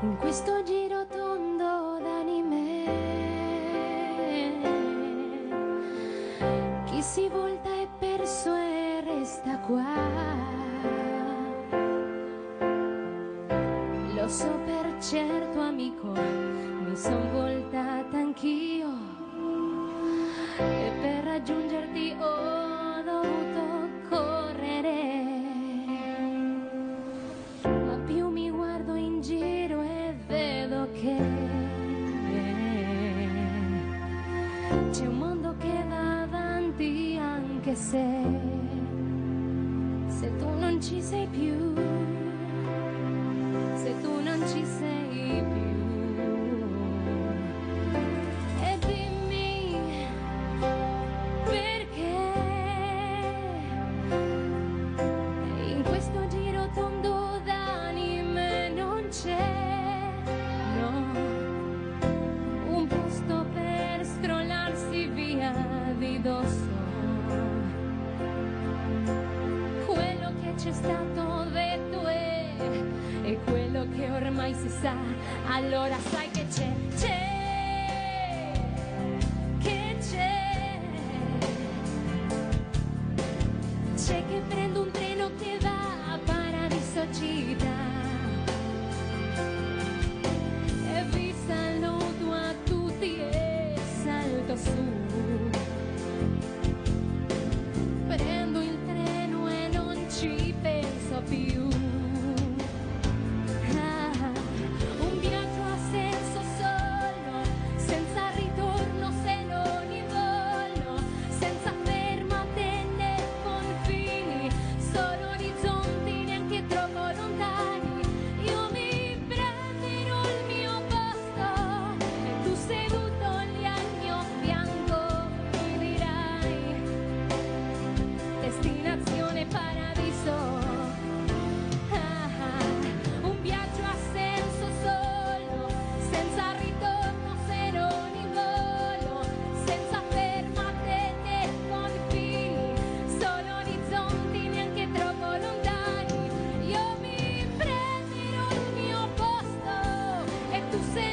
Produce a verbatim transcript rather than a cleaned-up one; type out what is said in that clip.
in questo giro tondo d'anime. Chi si volta è perso e resta qua. Lo so per certo, amico, mi son voltata anch'io e per raggiungerti ho dovuto correre. Ma più mi guardo in giro e vedo che c'è un mondo che va avanti, anche se se tu non ci sei più, se tu non ci sei più. E dimmi perché in questo giro tondo d'anime non c'è, no, un posto per strollarsi via di dosso. Quello che c'è stato detto è, è quello che ormai si sa. Allora sai che c'è, c'è, che c'è, c'è che prendo un treno che va a Paradiso Città e vi saluto a tutti e salto su. Prendo il treno e non ci penso più. Ah, un viaggio a senso solo, senza ritorno se non in volo, senza fermate né confini, solo orizzonti neanche troppo lontani. Io mi prenderò il mio posto e tu seduto lì al mio fianco mi dirai destinazione paradiso. Ah, ah, un viaggio a senso solo, senza ritorno se non in volo, senza fermate né confini, solo orizzonti neanche troppo lontani. Io mi prenderò il mio posto e tu sei